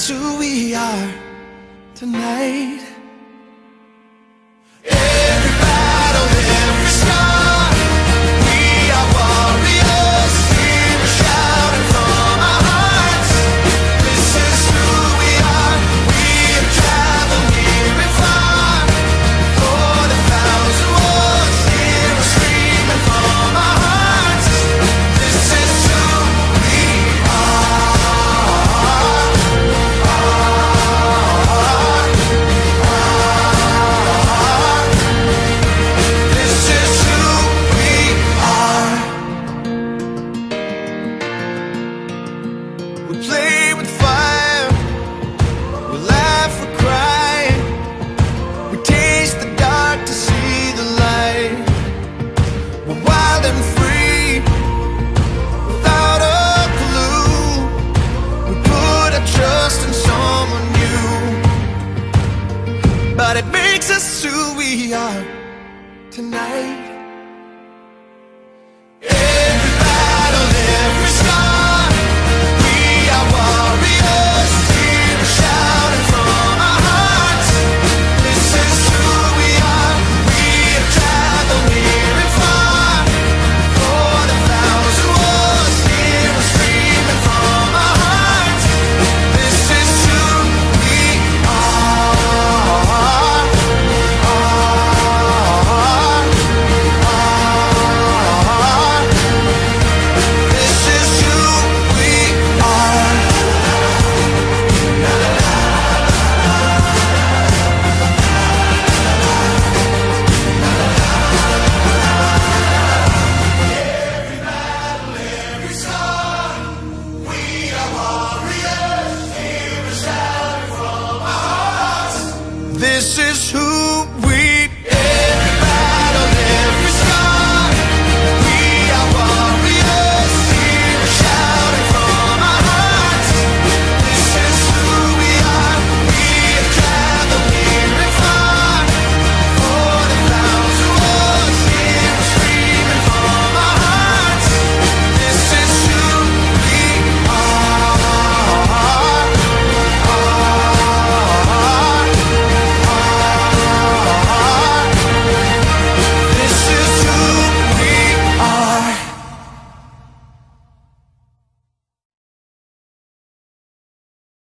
is who we are tonight. Every battle, every scar, we are warriors. Hear us shouting from our hearts. This is who we are. We have traveled near and far. For the thousand wars, hear us screaming from our hearts. This is who we are. This is who we are. We play with fire, we laugh, we cry, we taste the dark to see the light. We're wild and free, without a clue. We put our trust in someone new, but it makes us who we are tonight. Every battle, every scar, we are warriors. Hear us shouting from our hearts. This is who we are. We have traveled near and far. For the thousand wars, hear us screaming from our hearts. This is who we are. This is who we are. Every battle, every scar, we are warriors. Hear us shouting from our hearts. This is who we